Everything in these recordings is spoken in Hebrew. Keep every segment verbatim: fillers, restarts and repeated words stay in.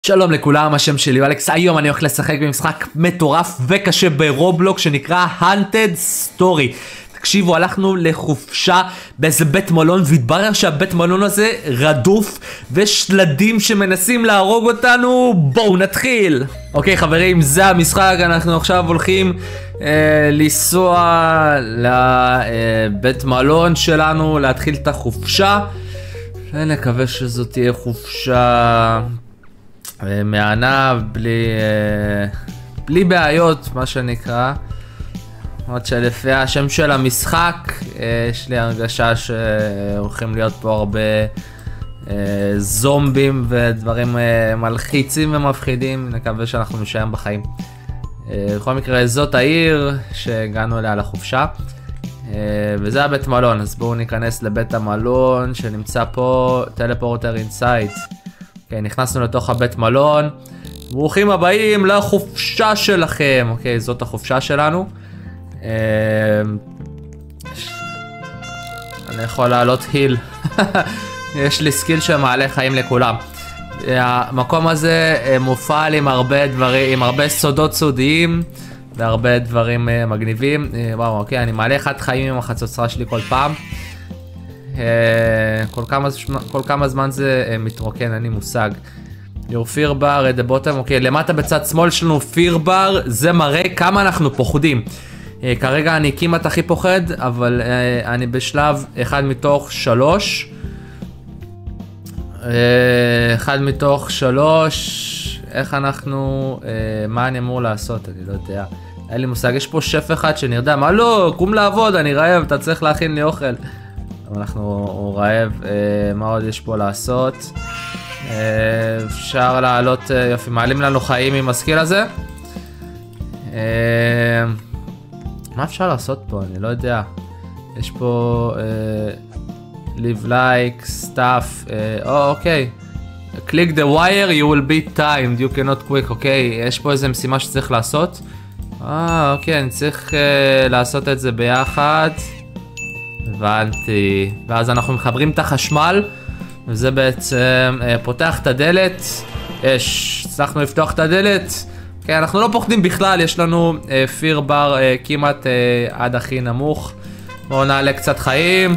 שלום לכולם, השם שלי הוא אלכס. היום אני הולך לשחק במשחק מטורף וקשה ברובלוקס שנקרא Haunted Story. תקשיבו, הלכנו לחופשה באיזה בית מלון והתברר שהבית מלון הזה רדוף ושלדים שמנסים להרוג אותנו. בואו נתחיל. אוקיי חברים, זה המשחק. אנחנו עכשיו הולכים אה, לנסוע לבית מלון שלנו, להתחיל את החופשה. ונקווה שזאת תהיה חופשה מענה, בלי, בלי בעיות, מה שנקרא. עוד שלפי השם של המשחק, יש לי הרגשה שהולכים להיות פה הרבה זומבים ודברים מלחיצים ומפחידים. נקווה שאנחנו נשאר בחיים. בכל מקרה, זאת העיר שהגענו אליה לחופשה. וזה הבית מלון, אז בואו ניכנס לבית המלון שנמצא פה, טלפורטר אינסייד. אוקיי, נכנסנו לתוך הבית מלון. ברוכים הבאים לחופשה שלכם. אוקיי, זאת החופשה שלנו. אני יכול לעלות היל. יש לי סקיל שמעלה חיים לכולם. המקום הזה מופעל עם הרבה דברים, עם הרבה סודות סודיים והרבה דברים מגניבים. וואו, אוקיי, אני מעלה אחד חיים עם החצוצרה שלי כל פעם. כל כמה, כל כמה זמן זה מתרוקן, אין לי מושג. Your fear bar at the bottom. אוקיי, למטה בצד שמאל שלנו fear bar, זה מראה כמה אנחנו פוחדים. כרגע אני כמעט הכי פוחד, אבל אני בשלב אחד מתוך שלוש. אחד מתוך שלוש. איך אנחנו, מה אני אמור לעשות? אני לא יודע. אין לי מושג, יש פה שף אחד שנרדם. מה לא, קום לעבוד, אני רעב, אתה צריך להכין לי אוכל. אנחנו רעב. מה עוד יש פה לעשות? אפשר לעלות, יופי, מעלים לנו חיים עם הסקיל הזה. מה אפשר לעשות פה? אני לא יודע. יש פה live like, stuff. אוקיי. click the wire, you will be timed, you cannot quick. אוקיי, יש פה איזה משימה שצריך לעשות. אה, אוקיי, אני צריך לעשות את זה ביחד. הבנתי. ואז אנחנו מחברים את החשמל, וזה בעצם פותח את הדלת. יש, הצלחנו לפתוח את הדלת. כן, אנחנו לא פוחדים בכלל, יש לנו fear bar כמעט עד הכי נמוך. בואו נעלה קצת חיים.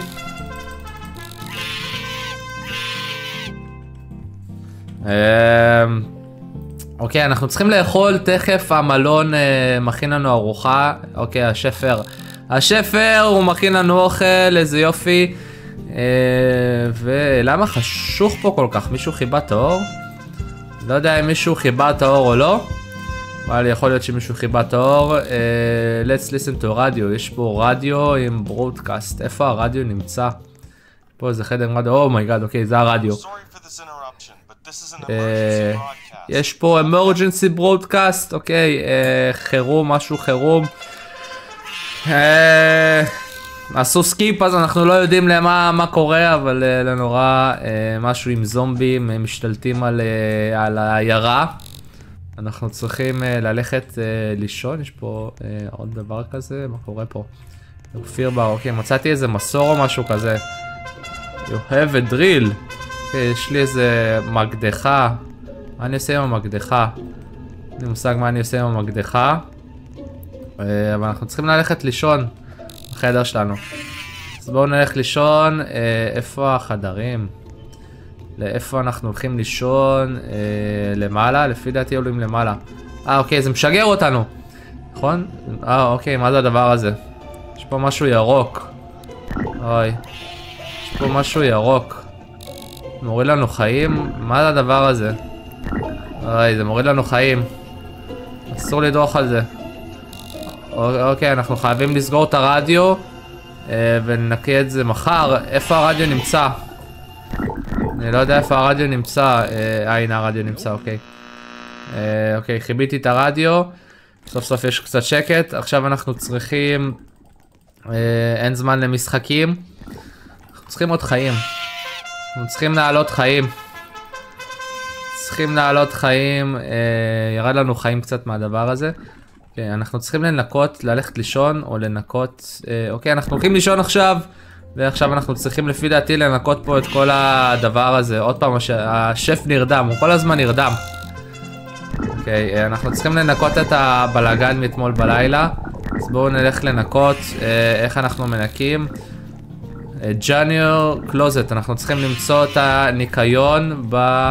אוקיי, אנחנו צריכים לאכול, תכף המלון מכין לנו ארוחה. אוקיי, השפר. השפר הוא מכין לנו אוכל, איזה יופי. ולמה חשוך פה כל כך? מישהו חיבה את האור? לא יודע אם מישהו חיבה את האור או לא. אבל יכול להיות שמישהו חיבה את האור. Let's listen to radio. יש פה רדיו עם ברודקאסט. איפה הרדיו נמצא? פה איזה חדר רדיו. אומייגאד, אוקיי, זה הרדיו. יש פה emergency broadcast. אוקיי, חירום, משהו חירום. עשו סקיפ, אז אנחנו לא יודעים למה מה קורה, אבל לנורא משהו עם זומבים משתלטים על, על העיירה. אנחנו צריכים ללכת לישון. יש פה עוד דבר כזה, מה קורה פה? fear bar, אוקיי, מצאתי איזה מסור או משהו כזה. You have a drill. אוקיי, יש לי איזה מקדחה. מה אני עושה עם המקדחה? אין לי מושג מה אני עושה עם המקדחה. אבל אנחנו צריכים ללכת לישון בחדר שלנו. אז בואו נלך לישון. איפה החדרים? לאיפה אנחנו הולכים לישון? למעלה? לפי דעתי עולים למעלה. אה, אוקיי, זה משגר אותנו. נכון? אה, אוקיי, מה זה הדבר הזה? יש פה משהו ירוק. אוי. יש פה משהו ירוק. מוריד לנו חיים? מה זה הדבר הזה? אוי, זה מוריד לנו חיים. אסור לדרוך על זה. אוקיי, אנחנו חייבים לסגור את הרדיו וננקה את זה מחר. איפה הרדיו נמצא? אני לא יודע איפה הרדיו נמצא. אה, הנה הרדיו נמצא, אוקיי. אוקיי, חיביתי את הרדיו. סוף סוף יש קצת שקט. עכשיו אנחנו צריכים... אין זמן למשחקים. אנחנו צריכים עוד חיים. אנחנו צריכים לעלות חיים. צריכים לעלות חיים. ירד לנו חיים קצת מהדבר הזה. אוקיי, אנחנו צריכים לנקות, ללכת לישון או לנקות. אוקיי, אנחנו הולכים לישון עכשיו. ועכשיו אנחנו צריכים לפי דעתי לנקות פה את כל הדבר הזה. עוד פעם, השף נרדם, הוא כל הזמן נרדם. אוקיי, אנחנו צריכים לנקות את הבלגן מאתמול בלילה. אז בואו נלך לנקות. איך אנחנו מנקים? ג'אניור קלוזט, אנחנו צריכים למצוא את הניקיון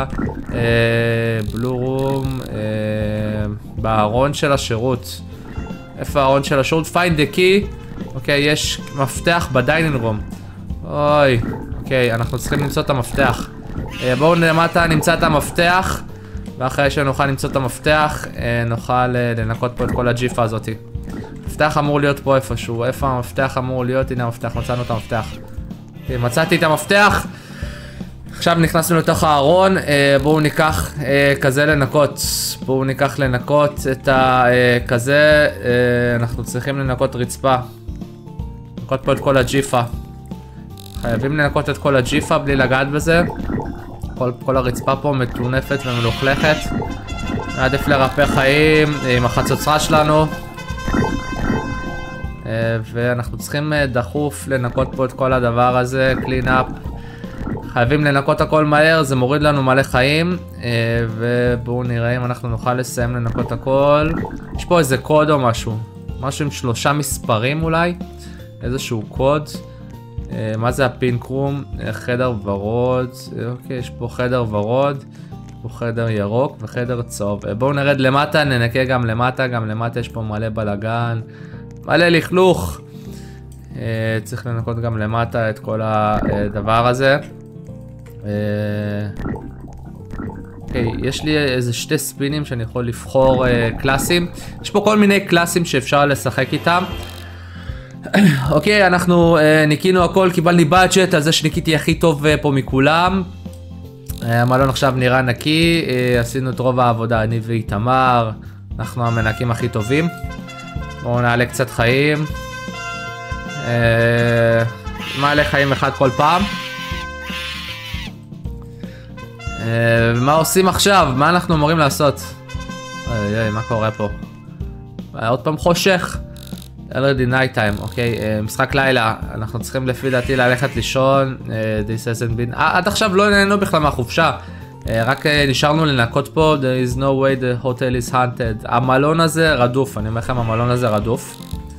בבלו רום, בארון של השירות. איפה הארון של השירות? find the key. אוקיי, יש מפתח בדיינינג רום. אוי, אוקיי, אנחנו צריכים למצוא את המפתח. בואו למטה נמצא את המפתח, ואחרי שנוכל למצוא את המפתח, נוכל לנקות פה את כל הג'יפה הזאת. המפתח אמור להיות פה איפשהו. איפה המפתח אמור להיות? הנה המפתח, מצאנו את המפתח. אוקיי, מצאתי את המפתח. עכשיו נכנסנו לתוך הארון. בואו ניקח כזה לנקות. בואו ניקח לנקות את הכזה. אנחנו צריכים לנקות רצפה. לנקות פה את כל הג'יפה. חייבים לנקות את כל הג'יפה בלי לגעת בזה. כל, כל הרצפה פה מטונפת ומלוכלכת. נעדיף לרפא חיים עם החצוצרה שלנו. ואנחנו צריכים דחוף לנקות פה את כל הדבר הזה. clean up. חייבים לנקות הכל מהר, זה מוריד לנו מלא חיים. ובואו נראה אם אנחנו נוכל לסיים לנקות הכל. יש פה איזה קוד או משהו. משהו עם שלושה מספרים אולי. איזשהו קוד. מה זה הפינק רום? חדר ורוד. אוקיי, יש פה חדר ורוד. יש פה חדר ירוק וחדר צהוב. בואו נרד למטה, ננקה גם למטה. גם למטה יש פה מלא בלגן. מלא לכלוך. צריך לנקות גם למטה את כל הדבר הזה. אוקיי, יש לי איזה שתי ספינים שאני יכול לבחור קלאסים. יש פה כל מיני קלאסים שאפשר לשחק איתם. אוקיי, אנחנו ניקינו הכל, קיבלני בדג'ט על זה שניקיתי הכי טוב פה מכולם. המלון עכשיו נראה נקי, עשינו את רוב העבודה, אני ואיתמר, אנחנו המנקים הכי טובים. בואו נעלה קצת חיים. מעלה חיים אחד כל פעם. מה עושים עכשיו? מה אנחנו אמורים לעשות? אוי אוי, מה קורה פה? עוד פעם חושך. already night time, אוקיי, משחק לילה, אנחנו צריכים לפי דעתי ללכת לישון. this hasn't been, עד עכשיו לא נהנו בכלל מהחופשה, רק נשארנו לנקות פה. there is no way the hotel is haunted. המלון הזה רדוף, אני אומר לכם, המלון הזה רדוף.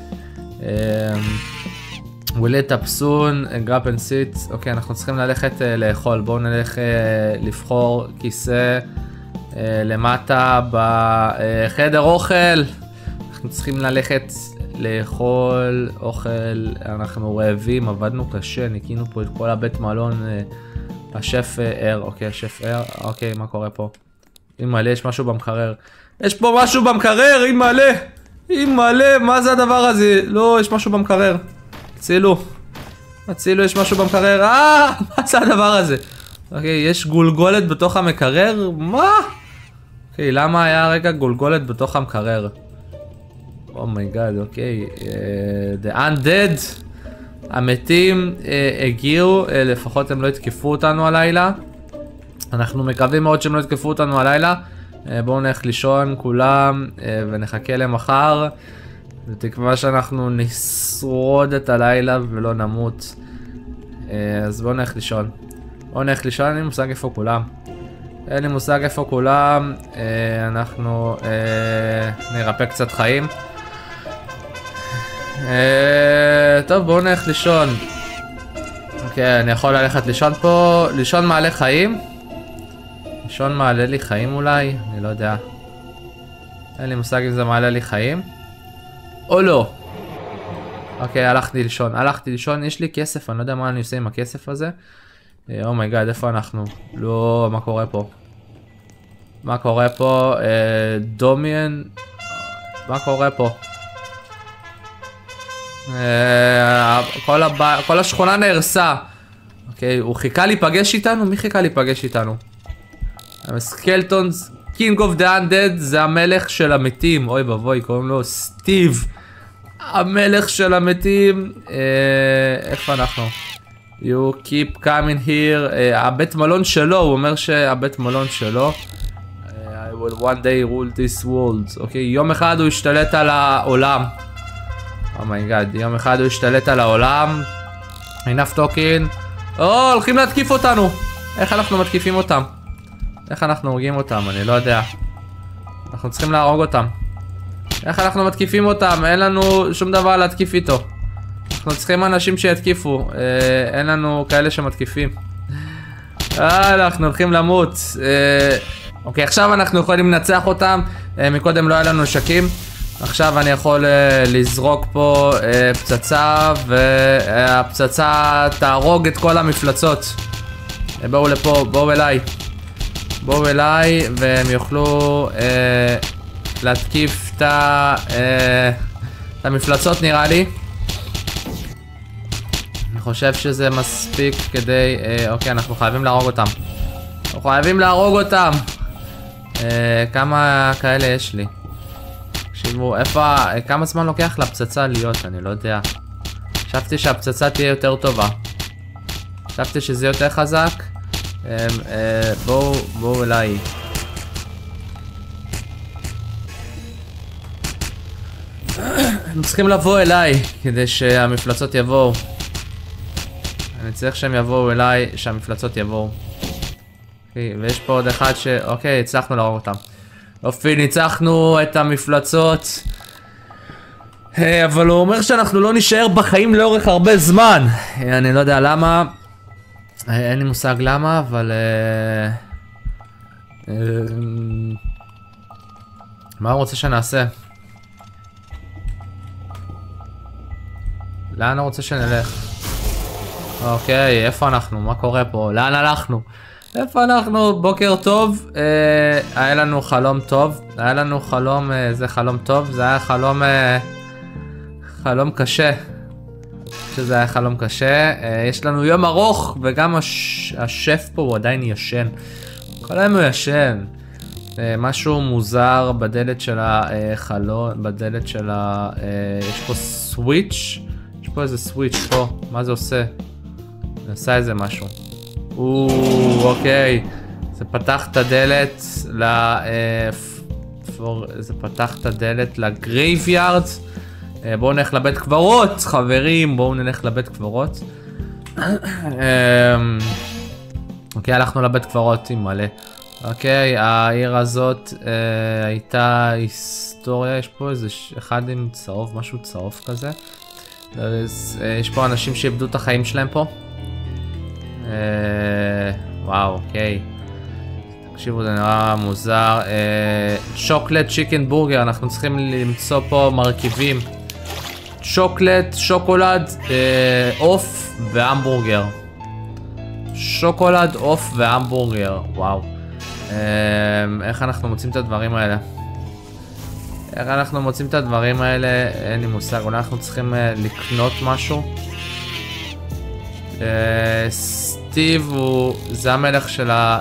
we'll let up soon, grab and sit. אוקיי, אנחנו צריכים ללכת לאכול. בואו נלך לבחור כיסא למטה בחדר אוכל. אנחנו צריכים ללכת לאכול אוכל, אנחנו רעבים, עבדנו קשה, ניקינו פה את כל הבית מלון. השף ער, אוקיי, השף ער, אוקיי, מה קורה פה? אם מלא, יש משהו במקרר. יש פה משהו במקרר, אם מלא! אם מלא, מה זה הדבר הזה? לא, יש משהו במקרר. הצילו. הצילו, יש משהו במקרר. אה, מה זה הדבר הזה? אוקיי, יש גולגולת בתוך המקרר? מה? אוקיי, למה היה רגע גולגולת בתוך המקרר? אומייגאד, אוקיי. The undead. המתים הגיעו, לפחות הם לא התקפו אותנו הלילה. אנחנו מקווים מאוד שהם לא התקפו אותנו הלילה. בואו נלך לישון כולם ונחכה למחר. בתקווה שאנחנו נשרוד את הלילה ולא נמות. אז בואו נלך לישון. בואו נלך לישון, אין לי מושג איפה כולם. אין לי מושג איפה כולם. אנחנו נרפא קצת חיים. טוב, בואו נלך לישון. אוקיי, אני יכול ללכת לישון פה. לישון מעלה חיים. לישון מעלה לי חיים אולי, אני לא יודע. אין לי מושג אם זה מעלה לי חיים או לא. אוקיי, הלכתי לישון, הלכתי לישון. יש לי כסף, אני לא יודע מה אני עושה עם הכסף הזה. אומייגאד, איפה אנחנו? לא, מה קורה פה? מה קורה פה? דומיין. מה קורה פה? כל, הבא, כל השכונה נהרסה. אוקיי, הוא חיכה להיפגש איתנו? מי חיכה להיפגש איתנו? סקלטונס, קינג אוף דה אנדד, זה המלך של המתים. אוי בבוי, קוראים לו סטיב. המלך של המתים. איפה אנחנו? You keep coming here. הבית מלון שלו, הוא אומר שהבית מלון שלו. I will one day rule this world. אוקיי, יום אחד הוא ישתלט על העולם. אומייגאד, יום אחד הוא ישתלט על העולם. enough talking. או, הולכים להתקיף אותנו. איך אנחנו מתקיפים אותם? איך אנחנו הורגים אותם? אני לא יודע. אנחנו צריכים להרוג אותם. איך אנחנו מתקיפים אותם? אין לנו שום דבר להתקיף איתו. אנחנו צריכים אנשים שיתקיפו. אה, אין לנו כאלה שמתקיפים. אה, אנחנו הולכים למות. אה, אוקיי, עכשיו אנחנו יכולים לנצח אותם. אה, מקודם לא היה לנו נשקים. עכשיו אני יכול אה, לזרוק פה אה, פצצה, והפצצה תהרוג את כל המפלצות. אה, בואו לפה, בואו אליי. בואו אליי, והם יוכלו אה, להתקיף את, ה, אה, את המפלצות נראה לי. אני חושב שזה מספיק כדי... אה, אוקיי, אנחנו חייבים להרוג אותם. אנחנו חייבים להרוג אותם. אה, כמה כאלה יש לי? תקשיבו, איפה... כמה זמן לוקח לפצצה להיות? אני לא יודע. חשבתי שהפצצה תהיה יותר טובה. חשבתי שזה יותר חזק. אה, אה, בואו, בואו אליי. הם צריכים לבוא אליי כדי שהמפלצות יבואו. אני צריך שהם יבואו אליי, שהמפלצות יבואו. אוקיי, ויש פה עוד אחד ש... אוקיי, הצלחנו להרוג אותם. אופי, ניצחנו את המפלצות. אבל הוא אומר שאנחנו לא נשאר בחיים לאורך הרבה זמן. אני לא יודע למה. אין לי מושג למה, אבל... מה הוא רוצה שנעשה? לאן הוא רוצה שנלך? אוקיי, איפה אנחנו? מה קורה פה? לאן הלכנו? איפה אנחנו? בוקר טוב. אה, היה לנו חלום טוב. היה לנו חלום, אה, זה חלום טוב. זה היה חלום... אה, חלום קשה. שזה היה חלום קשה. אה, יש לנו יום ארוך, וגם הש... השף פה הוא עדיין ישן. כל היום הוא ישן. אה, משהו מוזר בדלת של החלון, בדלת של ה... אה, יש פה סוויץ'. יש פה איזה סוויץ' פה. מה זה עושה? זה עושה איזה משהו. או, אוקיי. זה פתח את הדלת ל... אה, פור... זה פתח את הדלת לגרייביארד. אה, בואו נלך לבית קברות, חברים. בואו נלך לבית קברות. אוקיי, הלכנו לבית קברות עם מלא. אוקיי, העיר הזאת אה, הייתה היסטוריה. יש פה איזה אחד עם צהוב, משהו צהוב כזה. יש פה אנשים שאיבדו את החיים שלהם פה. וואו, אוקיי. תקשיבו, זה נראה מוזר. שוקולד צ'יקן בורגר, אנחנו צריכים למצוא פה מרכיבים. שוקולד, שוקולד, עוף והמבורגר. שוקולד, עוף והמבורגר, וואו. איך אנחנו מוצאים את הדברים האלה? איך אנחנו מוצאים את הדברים האלה? אין לי מושג, אולי אנחנו צריכים לקנות משהו. סטיב הוא... זה המלך של ה...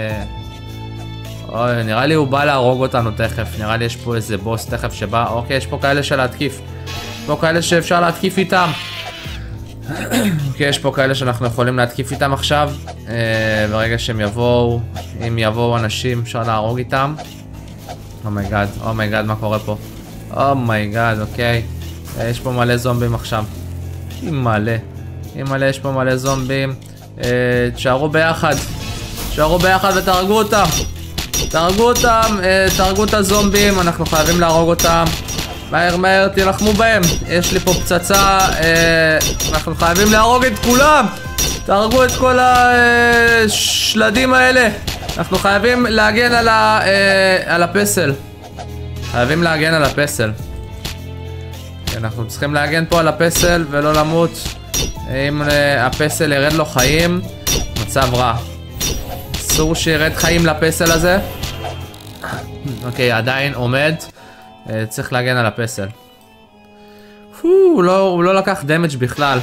אוי, נראה לי הוא בא להרוג אותנו תכף. נראה לי יש פה איזה בוס תכף שבא. אוקיי, יש פה כאלה של להתקיף. יש פה כאלה שאפשר להתקיף איתם. אוקיי, יש פה כאלה שאנחנו יכולים להתקיף איתם עכשיו. ברגע שהם יבואו, אם יבואו אנשים אפשר להרוג איתם. אומייגאד, אומייגאד, מה קורה פה? אומייגאד, אוקיי. יש פה מלא זומבים עכשיו. מלא. מלא, יש פה מלא זומבים. תשארו ביחד. תשארו ביחד ותהרגו אותם. תהרגו אותם, תהרגו את הזומבים. אנחנו חייבים להרוג אותם. מהר מהר, תלחמו בהם. יש לי פה פצצה. אנחנו חייבים להרוג את כולם. תהרגו את כל השלדים האלה. אנחנו חייבים להגן על, ה, אה, על הפסל. חייבים להגן על הפסל. אנחנו צריכים להגן פה על הפסל ולא למות. אם אה, הפסל ירד לו חיים, מצב רע. אסור שירד חיים לפסל הזה. אוקיי, עדיין עומד. אה, צריך להגן על הפסל. פו, הוא לא, הוא לא לקח דמג' בכלל.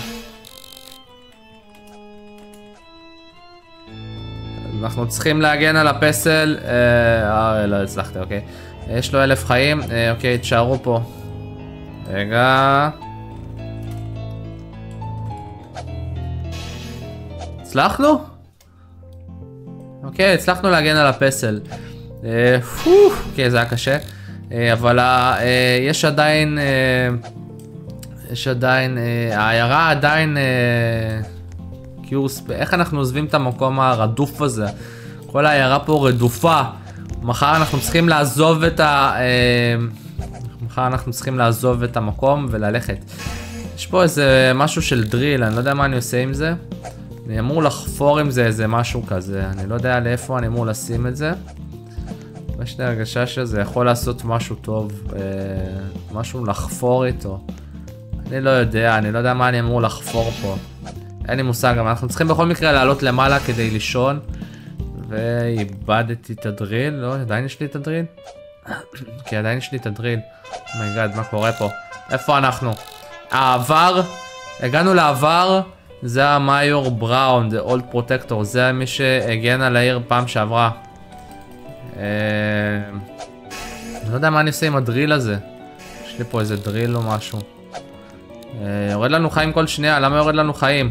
אנחנו צריכים להגן על הפסל. אה, לא הצלחתי, אוקיי. יש לו אלף חיים. אה, אוקיי, תשארו פה. רגע. הצלחנו? אוקיי, הצלחנו להגן על הפסל. אה, פו, אוקיי, זה היה קשה. אה, אבל אה, יש עדיין... אה, יש עדיין... אה, העיירה עדיין... אה, איך אנחנו עוזבים את המקום הרדוף הזה? כל העיירה פה רדופה. מחר אנחנו צריכים לעזוב את ה... מחר אנחנו צריכים לעזוב את המקום וללכת. יש פה איזה משהו של דריל, אני לא יודע מה אני עושה עם זה. אני אמור לחפור עם זה איזה משהו כזה, אני לא יודע לאיפה אני אמור לשים את זה. יש לי הרגשה שזה יכול לעשות משהו טוב, משהו לחפור איתו. אני לא יודע, אני לא יודע מה אני אמור לחפור פה. אין לי מושג, אבל אנחנו צריכים בכל מקרה לעלות למעלה כדי לישון. ואיבדתי את הדריל, לא, עדיין יש לי את הדריל? כי עדיין יש לי את הדריל. מייגאד, מה קורה פה? איפה אנחנו? העבר, הגענו לעבר, זה המאיור בראון, the old protector, זה מי שהגן על העיר פעם שעברה. אני לא יודע מה אני עושה עם הדריל הזה. יש לי פה איזה דריל או משהו. יורד לנו חיים כל שנייה, למה יורד לנו חיים?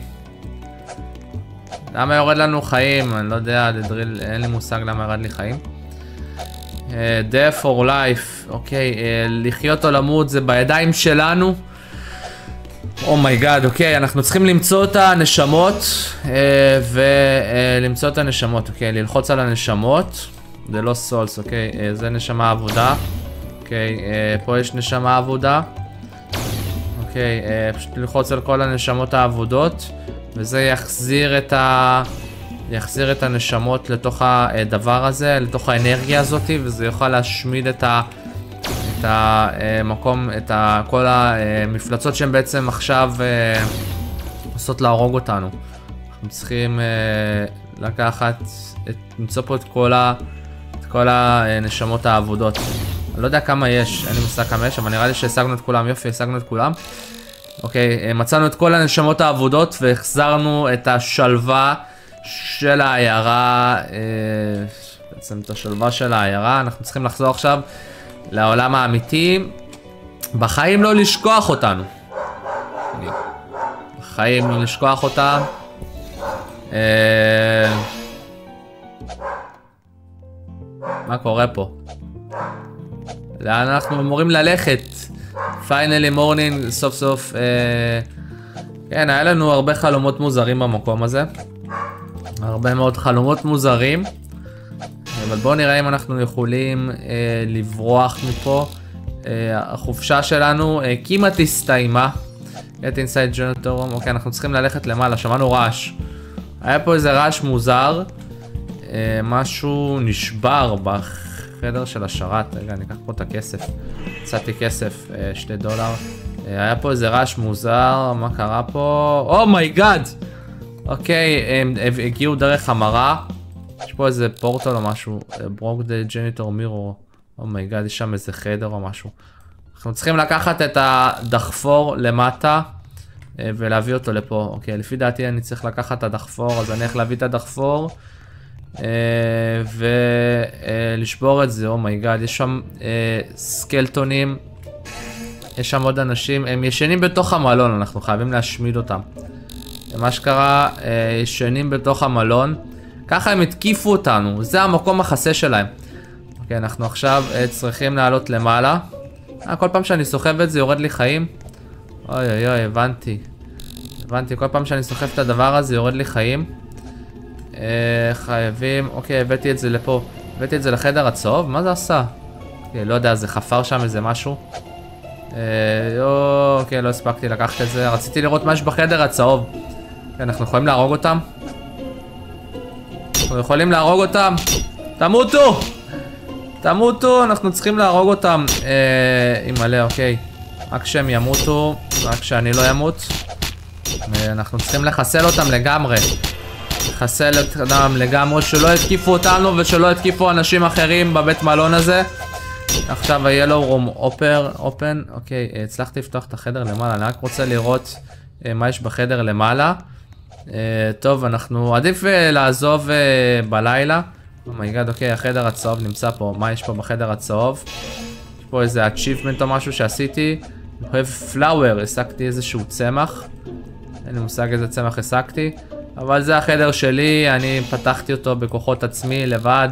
למה יורד לנו חיים? אני לא יודע, לדריל, אין לי מושג למה ירד לי חיים. death or life, אוקיי, לחיות או למות זה בידיים שלנו. אומייגאד, אוקיי, אנחנו צריכים למצוא את הנשמות, ולמצוא את הנשמות, אוקיי, ללחוץ על הנשמות. זה לא סולס, אוקיי, זה נשמה עבודה. אוקיי, פה יש נשמה עבודה. אוקיי, פשוט ללחוץ על כל הנשמות העבודות, וזה יחזיר את ה... יחזיר את הנשמות לתוך הדבר הזה, לתוך האנרגיה הזאת, וזה יוכל להשמיד את ה... את המקום, את ה... כל המפלצות שהן בעצם עכשיו עושות להרוג אותנו. אנחנו צריכים לקחת, את... למצוא פה את כל ה... את כל הנשמות העבודות. אני לא יודע כמה יש, אין לי מושג כמה יש, אבל נראה לי שהשגנו את כולם. יופי, השגנו את כולם. אוקיי, מצאנו את כל הנשמות העבודות והחזרנו את השלווה של העיירה, בעצם את השלווה של העיירה. אנחנו צריכים לחזור עכשיו לעולם האמיתי. בחיים לא לשכוח אותנו. בחיים לא לשכוח אותם. מה קורה פה? לאן אנחנו אמורים ללכת? פיינלי מורנינג, סוף סוף. כן, היה לנו הרבה חלומות מוזרים במקום הזה. הרבה מאוד חלומות מוזרים. אבל בואו נראה אם אנחנו יכולים לברוח מפה. החופשה שלנו כמעט הסתיימה. Get inside janitor room. אוקיי, אנחנו צריכים ללכת למעלה, שמענו רעש. היה פה איזה רעש מוזר. משהו נשבר בחדר של השרת. רגע, אני אקח פה את הכסף. הצעתי כסף, שתי דולר. היה פה איזה רעש מוזר, מה קרה פה? אומייגאד! אוקיי, הם הגיעו דרך המרה. יש פה איזה פורטל או משהו. ברוק דה ג'ניטור מירור. אומייגאד, יש שם איזה חדר או משהו. אנחנו צריכים לקחת את הדחפור למטה ולהביא אותו לפה. אוקיי, לפי דעתי אני צריך לקחת את הדחפור, אז אני הולך להביא את הדחפור ולשבור את זה. אומייגאד, יש שם סקלטונים, יש שם עוד אנשים, הם ישנים בתוך המלון, אנחנו חייבים להשמיד אותם. מה שקרה, ישנים בתוך המלון, ככה הם התקיפו אותנו, זה המקום החסה שלהם. אוקיי, אנחנו עכשיו צריכים לעלות למעלה. כל פעם שאני סוחב את זה יורד לי חיים. אוי אוי אוי, הבנתי. הבנתי, כל פעם שאני סוחב את הדבר הזה יורד לי חיים. חייבים, אוקיי, הבאתי את זה לפה. הבאתי את זה לחדר הצהוב, מה זה עשה? אוקיי, לא יודע, זה חפר שם איזה משהו. אוקיי, לא הספקתי לקחת את זה, רציתי לראות מה יש בחדר הצהוב. אנחנו יכולים להרוג אותם? אנחנו יכולים להרוג אותם? תמותו! תמותו, אנחנו צריכים להרוג אותם. עם מלא, אוקיי. רק שהם ימותו, רק שאני לא ימות. אנחנו צריכים לחסל אותם לגמרי. לחסל אותם לגמרי, שלא יתקיפו אותנו ושלא יתקיפו אנשים אחרים בבית מלון הזה. עכשיו ה-Yellow Room Open, אוקיי, הצלחתי לפתוח את החדר למעלה, אני רק רוצה לראות מה יש בחדר למעלה. טוב, אנחנו עדיף לעזוב בלילה. אומייגאד, אוקיי, החדר הצהוב נמצא פה, מה יש פה בחדר הצהוב? יש פה איזה achievement או משהו שעשיתי. have flower, הסקתי איזשהו צמח. אין לי מושג איזה צמח הסקתי. אבל זה החדר שלי, אני פתחתי אותו בכוחות עצמי, לבד.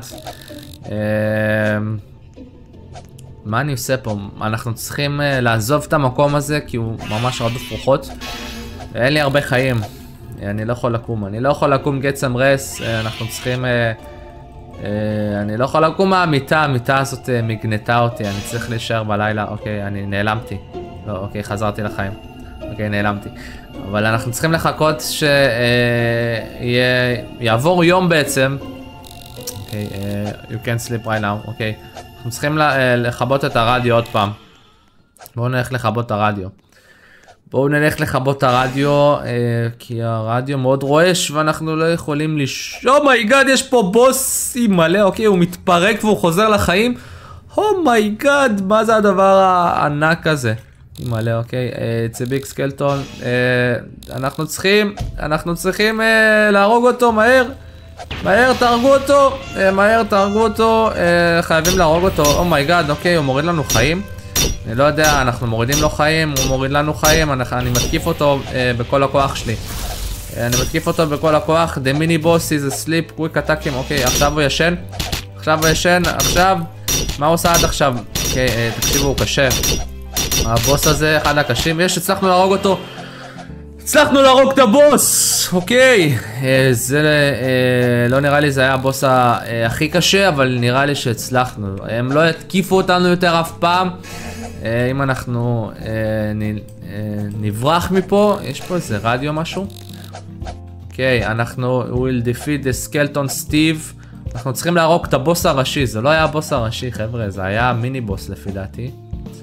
מה אני עושה פה? אנחנו צריכים לעזוב את המקום הזה, כי הוא ממש רדוף רוחות. אין לי הרבה חיים. אני לא יכול לקום, אני לא יכול לקום get some rest. אנחנו צריכים אני לא יכול לקום מהמיטה, המיטה הזאת מגנתה אותי, אני צריך להישאר בלילה. אוקיי, אני נעלמתי. לא, אוקיי, חזרתי לחיים. אוקיי, נעלמתי. אבל אנחנו צריכים לחכות שיעבור יום בעצם. אוקיי, you can sleep right now. אוקיי, אנחנו צריכים לכבות את הרדיו עוד פעם. בואו נלך לכבות את הרדיו. בואו נלך לכבות את הרדיו, כי הרדיו מאוד רועש ואנחנו לא יכולים לישון. אומייגאד, יש פה בוסי מלא. אוקיי, הוא מתפרק והוא חוזר לחיים. אומייגאד, מה זה הדבר הענק הזה? מלא, אוקיי, it's a big skeleton. אנחנו צריכים, אנחנו צריכים להרוג אותו מהר. מהר, תהרגו אותו. מהר, תהרגו אותו. חייבים להרוג אותו. אומייגאד, אוקיי, הוא מוריד לנו חיים. אני לא יודע, אנחנו מורידים לו חיים, הוא מוריד לנו חיים, אני, אני מתקיף אותו אה, בכל הכוח שלי. אה, אני מתקיף אותו בכל הכוח, the mini boss is asleep, quick attacking. אוקיי, עכשיו הוא ישן, עכשיו הוא ישן, עכשיו, מה הוא עושה עד עכשיו? אוקיי, אה, תקשיבו, הוא קשה. הבוס הזה, אחד הקשים, יש, הצלחנו להרוג אותו. הצלחנו להרוג את הבוס, אוקיי. אה, זה, אה, לא נראה לי זה היה הבוס אה, הכי קשה, אבל נראה לי שהצלחנו. הם לא התקיפו אותנו יותר אף פעם. אם אנחנו נברח מפה, יש פה איזה רדיו משהו. אוקיי, אנחנו will defeat the skeleton Steve. אנחנו צריכים להרוג את הבוס הראשי, זה לא היה הבוס הראשי חבר'ה, זה היה מיני בוס לפי דעתי.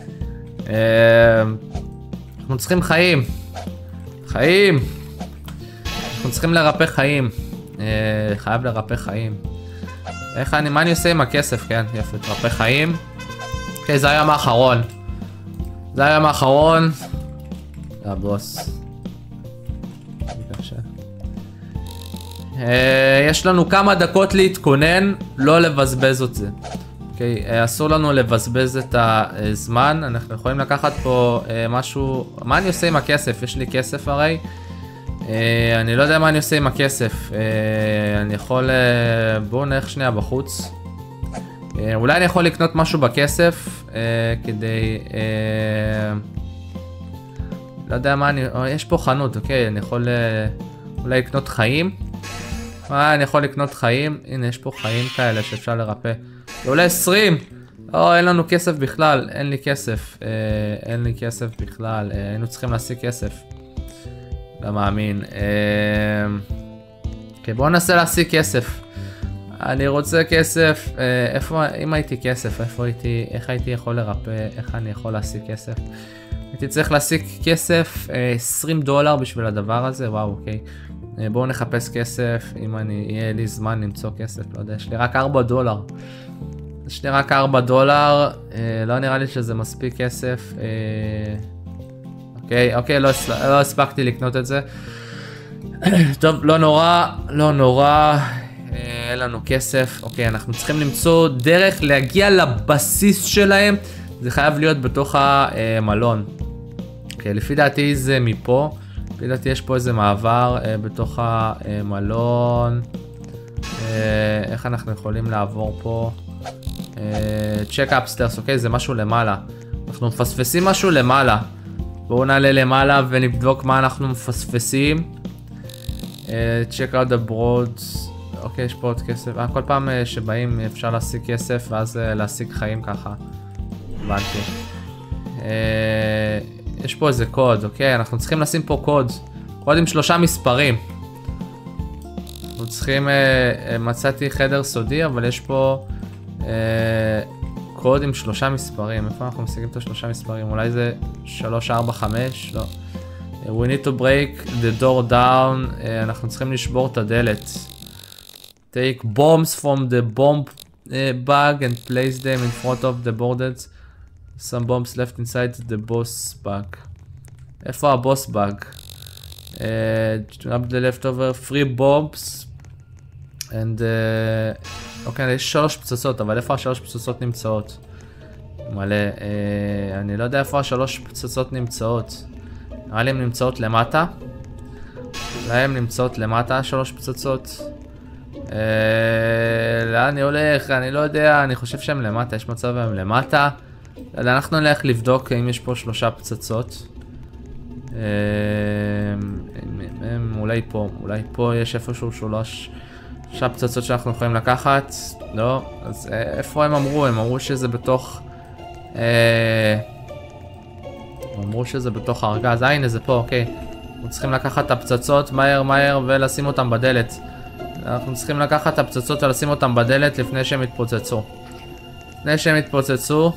אנחנו צריכים חיים. חיים. אנחנו צריכים לרפא חיים. חייב לרפא חיים. איך אני, מה אני עושה עם הכסף, כן? יפה, לרפא חיים. אוקיי, זה היום האחרון. זה היום האחרון. זה הבוס. יש לנו כמה דקות להתכונן, לא לבזבז את זה. אוקיי, אסור לנו לבזבז את הזמן. אנחנו יכולים לקחת פה משהו. מה אני עושה עם הכסף? יש לי כסף הרי. אני לא יודע מה אני עושה עם הכסף. אני יכול... בואו נלך שנייה בחוץ. אולי אני יכול לקנות משהו בכסף, כדי... לא יודע מה אני... יש פה חנות, אוקיי, אני יכול אולי לקנות חיים. אני יכול לקנות חיים. הנה, יש פה חיים כאלה שאפשר לרפא. אולי עשרים! או, אין לנו כסף בכלל, אין לי כסף. אין לי כסף בכלל, היינו צריכים להשיג כסף. לא מאמין. אוקיי, בואו ננסה להשיג כסף. אני רוצה כסף. איפה, אם הייתי כסף, איפה הייתי, איך הייתי יכול לרפא, איך אני יכול להשיג כסף? הייתי צריך להשיג כסף, עשרים דולר בשביל הדבר הזה, וואו, אוקיי. בואו נחפש כסף, אם אני, יהיה לי זמן למצוא כסף, לא יודע, יש לי רק ארבעה דולר. יש לי רק ארבעה דולר, לא נראה לי שזה מספיק כסף. אוקיי, אוקיי, לא, לא הספקתי לקנות את זה. טוב, לא נורא, לא נורא. אין לנו כסף. אוקיי, אנחנו צריכים למצוא דרך להגיע לבסיס שלהם. זה חייב להיות בתוך המלון. אוקיי, לפי דעתי זה מפה. לפי דעתי יש פה איזה מעבר בתוך המלון. איך אנחנו יכולים לעבור פה? צ'ק אפסטרס, אוקיי, זה משהו למעלה. אנחנו מפספסים משהו למעלה. בואו נעלה למעלה ונבדוק מה אנחנו מפספסים. check out the broads. אוקיי, יש פה עוד כסף. כל פעם שבאים אפשר להשיג כסף ואז להשיג חיים ככה. הבנתי. יש פה איזה קוד, אוקיי? אנחנו צריכים לשים פה קוד. קוד עם שלושה מספרים. אנחנו צריכים... מצאתי חדר סודי, אבל יש פה... קוד עם שלושה מספרים. איפה אנחנו משיגים את השלושה מספרים? אולי זה שלוש, ארבע, חמש? לא. We need to break the door down. אנחנו צריכים לשבור את הדלת. Take bombs from the bomb bag and place them in front of the boarders. Some bombs left inside the boss bag. איפה הבוס bag? Grab the leftover three bombs. And... אוקיי, יש שלוש פצצות, אבל איפה השלוש פצצות נמצאות? מלא. אני לא יודע איפה השלוש פצצות נמצאות. נראה לי הן נמצאות למטה. אולי הן נמצאות למטה, שלוש פצצות. לאן אני הולך? אני לא יודע, אני חושב שהן למטה, יש מצב הן למטה. אנחנו נלך לבדוק אם יש פה שלושה פצצות. אולי פה, אולי פה יש איפשהו שלוש, עכשיו פצצות שאנחנו יכולים לקחת. לא, אז איפה הם אמרו? הם אמרו שזה בתוך... אה... הם אמרו שזה בתוך הארגז. אה, הנה זה פה, אוקיי. אנחנו צריכים לקחת את הפצצות מהר מהר ולשים אותם בדלת. אנחנו צריכים לקחת את הפצצות ולשים אותם בדלת לפני שהם יתפוצצו. לפני שהם יתפוצצו.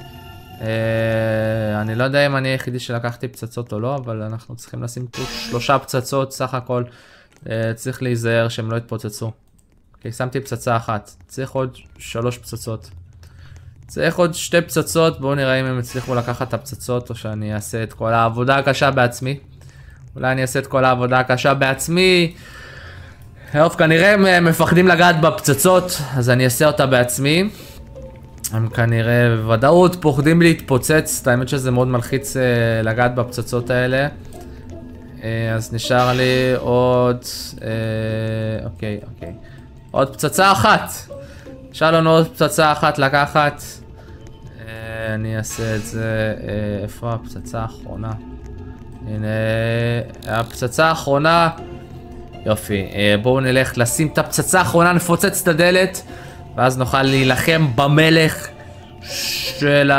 אה... אני לא יודע אם אני היחידי שלקחתי פצצות או לא, אבל אנחנו צריכים לשים פה שלושה פצצות סך הכל. אה... צריך להיזהר שהם לא יתפוצצו. אוקיי, שמתי פצצה אחת. צריך עוד שלוש פצצות. צריך עוד שתי פצצות. בואו נראה אם הם הצליחו לקחת את הפצצות או שאני אעשה את כל העבודה הקשה בעצמי. אולי אני אעשה את כל העבודה הקשה בעצמי. טוב, כנראה הם מפחדים לגעת בפצצות, אז אני אעשה אותה בעצמי. הם כנראה בוודאות פוחדים להתפוצץ. האמת שזה מאוד מלחיץ אה, לגעת בפצצות האלה. אה, אז נשאר לי עוד... אה, אוקיי, אוקיי. עוד פצצה אחת. נשאר לנו עוד פצצה אחת לקחת. אה, אני אעשה את זה... אה, איפה הפצצה האחרונה? הנה... הפצצה האחרונה... יופי. אה, בואו נלך לשים את הפצצה האחרונה, נפוצץ את הדלת. ואז נוכל להילחם במלך של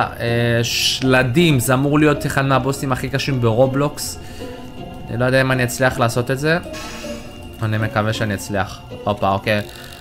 השלדים. זה אמור להיות אחד מהבוסים הכי קשים ברובלוקס. אני לא יודע אם אני אצליח לעשות את זה. אני מקווה שאני אצליח. הופה, אוקיי.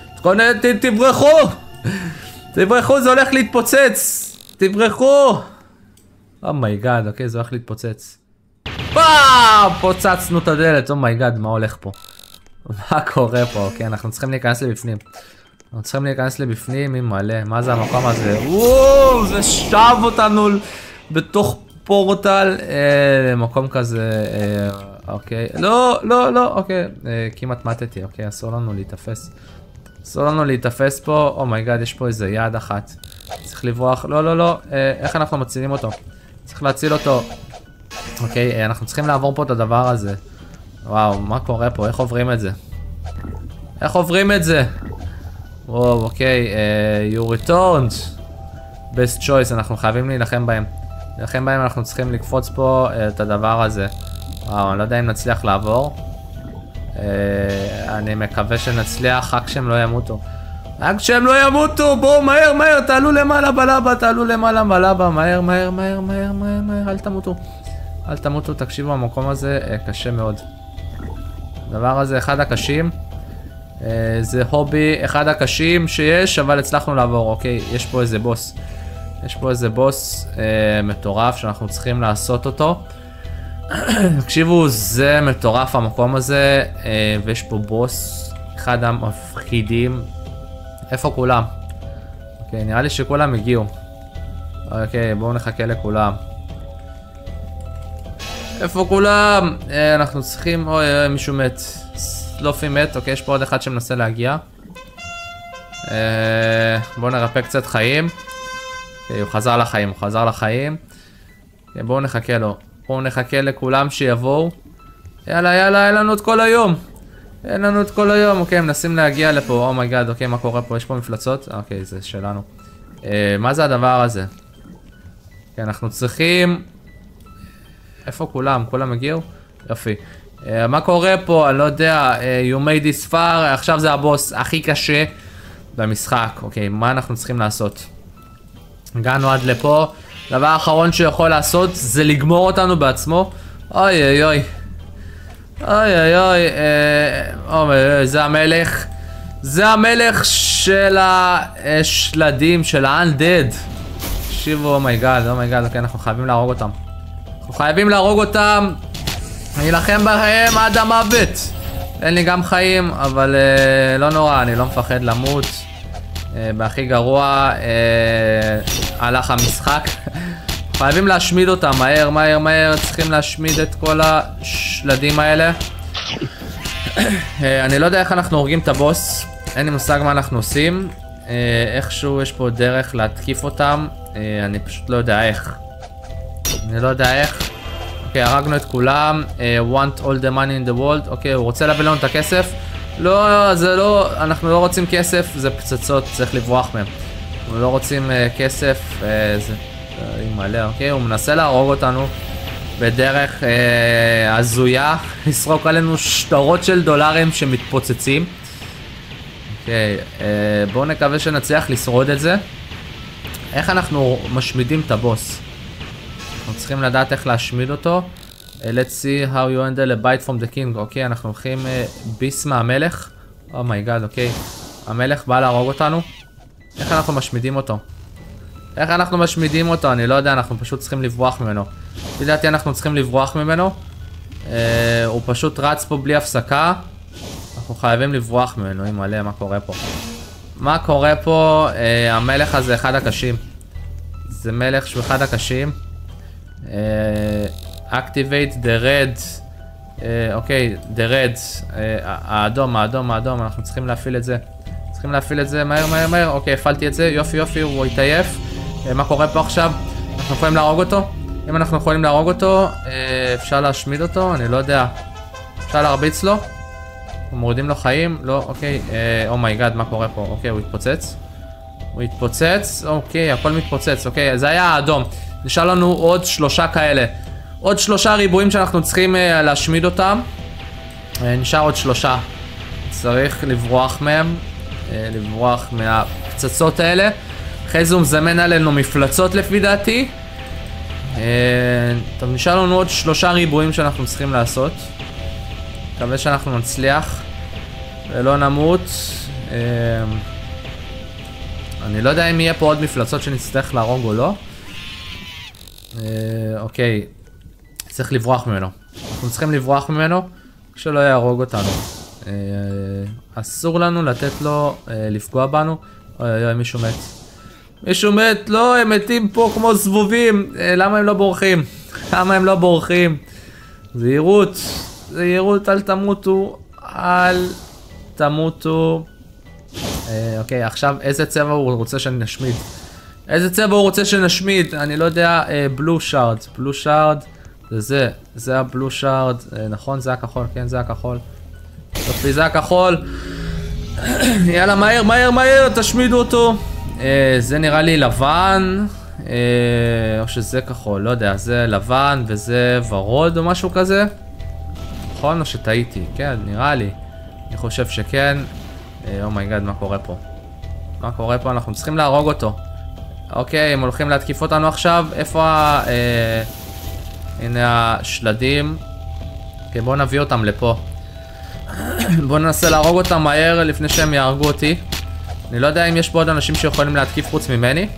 תברחו! תברחו, זה הולך להתפוצץ! תברחו! אומייגאד, אוקיי, זה הולך להתפוצץ. פאם! פוצצנו את הדלת, אומייגאד, מה הולך פה? מה קורה פה? אוקיי, אנחנו צריכים להיכנס לבפנים. אנחנו צריכים להיכנס לבפנים עם מלא. מה זה המקום הזה? וואו, זה שב אותנו בתוך פורטל. אה, מקום כזה... אה, אוקיי. לא, לא, לא, אוקיי. אה, כמעט מתתי, אוקיי. אסור לנו להתאפס. אסור לנו להתאפס פה. אומייגאד, יש פה איזה יד אחת. צריך לברוח. לא, לא, לא. אה, איך אנחנו מצילים אותו? צריך להציל אותו. אוקיי, אה, אנחנו צריכים לעבור פה את הדבר הזה. וואו, מה קורה פה? איך עוברים את זה? איך עוברים את זה? וואו, אוקיי, uh, you returned. best choice, אנחנו חייבים להילחם בהם. להילחם בהם אנחנו צריכים לקפוץ פה uh, את הדבר הזה. וואו, אני לא יודע אם נצליח לעבור. Uh, אני מקווה שנצליח, רק שהם לא ימותו. רק שהם לא ימותו, בואו, מהר, מהר, תעלו למעלה בלבה, תעלו למעלה בלבה, מהר, מהר, מהר, מהר, מהר, מהר, אל תמותו. אל תמותו, תקשיבו, המקום הזה uh, קשה מאוד. הדבר הזה אחד הקשים. Uh, זה הובי אחד הקשים שיש, אבל הצלחנו לעבור. אוקיי, יש פה איזה בוס. יש פה איזה בוס uh, מטורף שאנחנו צריכים לעשות אותו. תקשיבו, זה מטורף המקום הזה, uh, ויש פה בוס, אחד המפחידים. איפה כולם? אוקיי, נראה לי שכולם הגיעו. אוקיי, בואו נחכה לכולם. איפה כולם? Uh, אנחנו צריכים... אוי, אוי, מישהו מת. סלופי מת, אוקיי, יש פה עוד אחד שמנסה להגיע. אה, בואו נרפא קצת חיים. אוקיי, הוא חזר לחיים, הוא חזר לחיים. אוקיי, בואו נחכה לו. בואו נחכה לכולם שיבואו. יאללה, יאללה, אין לנו את כל היום. אין לנו את כל היום. אוקיי, מנסים להגיע לפה. אומייגאד, אוקיי, מה קורה פה? יש פה מפלצות? אוקיי, זה שלנו. אה, מה זה הדבר הזה? אוקיי, אנחנו צריכים... איפה כולם? כולם הגיעו? יופי. Uh, מה קורה פה? אני לא יודע, uh, you made this far, עכשיו זה הבוס הכי קשה במשחק. אוקיי, מה אנחנו צריכים לעשות? הגענו עד לפה, דבר האחרון שיכול לעשות זה לגמור אותנו בעצמו. אוי אוי אוי. אוי אוי אוי, uh, אוי, זה המלך. זה המלך של השלדים, של ה-undead. תקשיבו, אומייגאד, אומייגאד, אוקיי, אנחנו חייבים להרוג אותם. אנחנו חייבים להרוג אותם. אני אלחם בהם עד המוות. אין לי גם חיים, אבל uh, לא נורא, אני לא מפחד למות. Uh, בהכי גרוע uh, הלך המשחק. חייבים להשמיד אותם, מהר, מהר, מהר. צריכים להשמיד את כל השלדים האלה. uh, אני לא יודע איך אנחנו הורגים את הבוס. אין לי מושג מה אנחנו עושים. Uh, איכשהו יש פה דרך להתקיף אותם. Uh, אני פשוט לא יודע איך. אני לא יודע איך. אוקיי, הרגנו את כולם. uh, want all the money in the world. אוקיי, הוא רוצה להביא לנו את הכסף. לא, זה לא, אנחנו לא רוצים כסף, זה פצצות, צריך לברוח מהם. אנחנו לא רוצים uh, כסף, uh, זה uh, מלא, אוקיי, הוא מנסה להרוג אותנו בדרך uh, הזויה, לסרוק עלינו שטרות של דולרים שמתפוצצים. אוקיי, בואו נקווה שנצליח לשרוד את זה. איך אנחנו משמידים את הבוס? אנחנו צריכים לדעת איך להשמיד אותו. Let's see how you handle a bite from the king. אוקיי, אנחנו הולכים ביס מהמלך. אומייגאד, אוקיי. המלך בא להרוג אותנו. איך אנחנו משמידים אותו? איך אנחנו משמידים אותו? אני לא יודע, אנחנו פשוט צריכים לברוח ממנו. לדעתי אנחנו צריכים לברוח ממנו. אה, הוא פשוט רץ פה בלי הפסקה. אנחנו חייבים לברוח ממנו. אם מלא, מה קורה פה? מה קורה פה? אה, המלך הזה אחד הקשים. זה מלך שהוא אחד הקשים. אה, activate the red. אה, אוקיי, the red. אה, האדום, האדום, האדום. אנחנו צריכים להפעיל את זה. צריכים להפעיל את זה מהר, מהר, מהר. אוקיי, הפעלתי את זה. יופי, יופי, הוא התעייף. מה קורה פה עכשיו? אנחנו יכולים להרוג אותו? אם אנחנו יכולים להרוג אותו, אפשר להשמיד אותו? אני לא יודע. אפשר להרביץ לו? אנחנו מורידים לו חיים? לא, אוקיי. אומייגאד, מה קורה פה? אוקיי, הוא התפוצץ. הוא התפוצץ. אוקיי, הכל מתפוצץ. אוקיי, זה היה האדום. נשאר לנו עוד שלושה כאלה. עוד שלושה ריבועים שאנחנו צריכים להשמיד אותם. נשאר עוד שלושה. צריך לברוח מהם. לברוח מהפצצות האלה. אחרי זה הוא מזמן עלינו מפלצות לפי דעתי. טוב, נשאר לנו עוד שלושה ריבועים שאנחנו צריכים לעשות. מקווה שאנחנו נצליח ולא נמות. אני לא יודע אם יהיה פה עוד מפלצות שנצטרך להרוג או לא. אוקיי, צריך לברוח ממנו. אנחנו צריכים לברוח ממנו כשלא יהרוג אותנו. אסור לנו לתת לו לפגוע בנו. אוי אוי, מישהו מת. מישהו מת, לא, הם מתים פה כמו זבובים. למה הם לא בורחים? למה הם לא בורחים? זהירות, זהירות, אל תמותו, אל תמותו. אוקיי, עכשיו איזה צבע הוא רוצה שנשמיד? איזה צבע הוא רוצה שנשמיד? אני לא יודע, בלו שארד, בלו שארד, זה זה, זה הבלו שארד, נכון? זה הכחול, כן, זה הכחול. יופי, זה הכחול. יאללה, מהר, מהר, מהר, תשמידו אותו. אה, זה נראה לי לבן, אה, או שזה כחול, לא יודע, זה לבן וזה ורוד או משהו כזה. נכון, או שטעיתי? כן, נראה לי. אני חושב שכן. אומייגאד, מה קורה פה? מה קורה פה? אנחנו צריכים להרוג אותו. אוקיי, הם הולכים להתקיף אותנו עכשיו. איפה ה... אה, הנה השלדים. אוקיי, בואו נביא אותם לפה. בואו ננסה להרוג אותם מהר לפני שהם יהרגו אותי. אני לא יודע אם יש פה עוד אנשים שיכולים להתקיף חוץ ממני.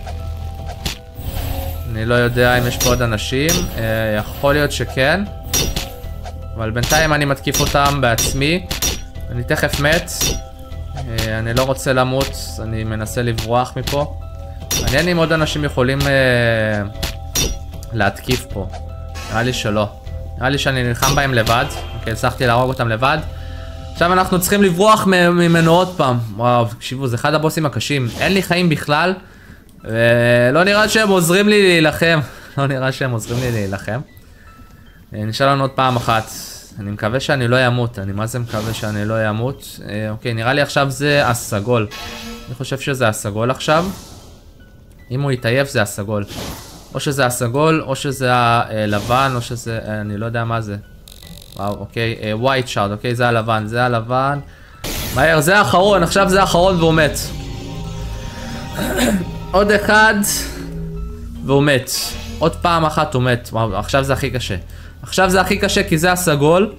אני לא יודע אם יש פה עוד אנשים. אה, יכול להיות שכן. אבל בינתיים אני מתקיף אותם בעצמי. אני תכף מת. אה, אני לא רוצה למות. אני מנסה לברוח מפה. מעניין אם עוד אנשים יכולים אה, להתקיף פה. נראה לי שלא. נראה לי שאני נלחם בהם לבד. אוקיי, הצלחתי להרוג אותם לבד. עכשיו אנחנו צריכים לברוח ממנו עוד פעם. וואו, תקשיבו, זה אחד הבוסים הקשים. אין לי חיים בכלל. ולא נראה שהם עוזרים לי להילחם. לא נראה שהם עוזרים לי להילחם. נשאר לנו עוד פעם אחת. אני מקווה שאני לא ימות. אני מה זה מקווה שאני לא ימות. אוקיי, נראה לי עכשיו זה הסגול. אני חושב שזה הסגול עכשיו. אם הוא יתעייף זה הסגול. או שזה הסגול, או שזה הלבן, או שזה... אני לא יודע מה זה. וואו, אוקיי, ווייט שארד, אוקיי, זה הלבן, זה הלבן. מהר, זה האחרון, עכשיו זה האחרון והוא מת. עוד אחד, והוא מת. עוד פעם אחת הוא מת. וואו, עכשיו זה הכי קשה. עכשיו זה הכי קשה כי זה הסגול.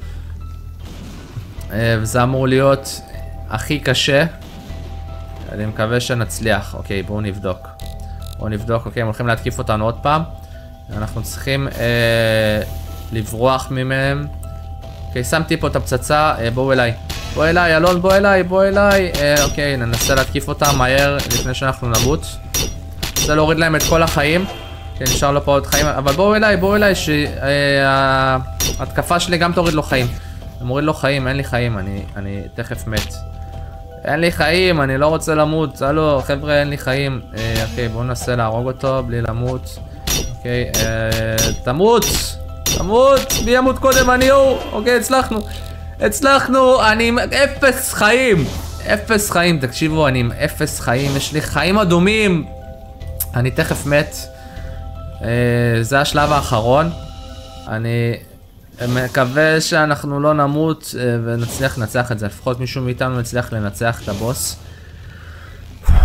וזה אמור להיות הכי קשה. אני מקווה שנצליח. אוקיי, בואו נבדוק. בואו נבדוק, אוקיי, הם הולכים להתקיף אותנו עוד פעם. אנחנו צריכים אה, לברוח ממהם. אוקיי, שמתי פה את הפצצה, אה, בואו אליי. בואו אליי, אלון, בואו אליי, בואו אליי. אה, אוקיי, ננסה להתקיף אותם מהר לפני שאנחנו נמות. ננסה להוריד להם את כל החיים. כן, נשאר לו פה עוד חיים, אבל בואו אליי, בואו אליי, שההתקפה אה, שלי גם תוריד לו חיים. אני מוריד לו חיים, אין לי חיים, אני, אני תכף מת. אין לי חיים, אני לא רוצה למות. הלו, חבר'ה, אין לי חיים. אה, אוקיי, בואו ננסה להרוג אותו בלי למות. אוקיי, אה, תמות! תמות! מי ימות קודם? אני הוא! אוקיי, הצלחנו. הצלחנו! אני עם אפס חיים! אפס חיים, תקשיבו, אני עם אפס חיים. יש לי חיים אדומים! אני תכף מת. אה, זה השלב האחרון. אני מקווה שאנחנו לא נמות ונצליח לנצח את זה. לפחות מישהו מאיתנו נצליח לנצח את הבוס.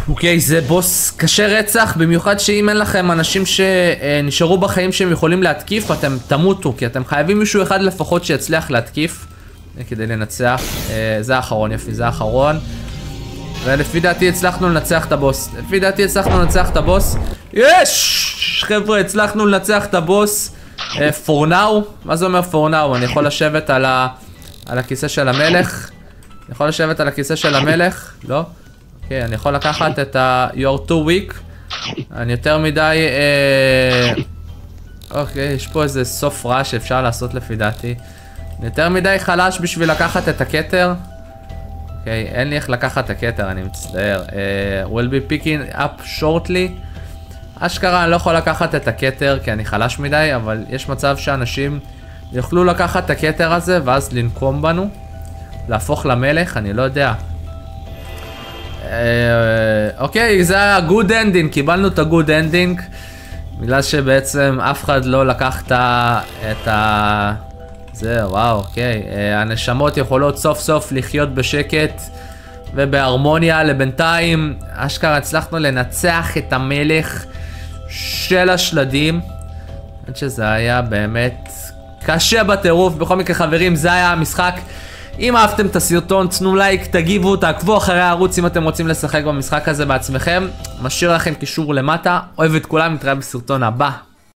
אוקיי, זה בוס קשה רצח, במיוחד שאם אין לכם אנשים שנשארו בחיים שהם יכולים להתקיף, אתם תמותו, כי אתם חייבים מישהו אחד לפחות שיצליח להתקיף כדי לנצח. זה האחרון, יפי, זה האחרון. ולפי דעתי הצלחנו לנצח את הבוס. לפי דעתי הצלחנו לנצח את הבוס. יש! חבר'ה, הצלחנו לנצח את הבוס. for now? מה זה אומר for now? אני יכול לשבת על ה... על הכיסא של המלך? אני יכול לשבת על הכיסא של המלך? לא? אוקיי, אני יכול לקחת את ה... you're too weak. אני יותר מדי... אוקיי, יש פה איזה סוף רע שאפשר לעשות לפי דעתי. אני יותר מדי חלש בשביל לקחת את הכתר. אוקיי, אין לי איך לקחת את הכתר, אני מצטער. Uh, we'll be picking up shortly. אשכרה, אני לא יכול לקחת את הכתר כי אני חלש מדי, אבל יש מצב שאנשים יוכלו לקחת את הכתר הזה ואז לנקום בנו. להפוך למלך, אני לא יודע. Uh, אוקיי, זה היה good ending, קיבלנו את ה-good ending. בגלל שבעצם אף אחד לא לקח את ה... זה, וואו, אוקיי. הנשמות יכולות סוף סוף לחיות בשקט ובהרמוניה. לבינתיים, אשכרה הצלחנו לנצח את המלך של השלדים. עד שזה היה באמת קשה בטירוף. בכל מקרה חברים, זה היה המשחק. אם אהבתם את הסרטון, תנו לייק, תגיבו, תעקבו אחרי הערוץ אם אתם רוצים לשחק במשחק הזה בעצמכם. משאיר לכם קישור למטה. אוהב את כולם, נתראה בסרטון הבא.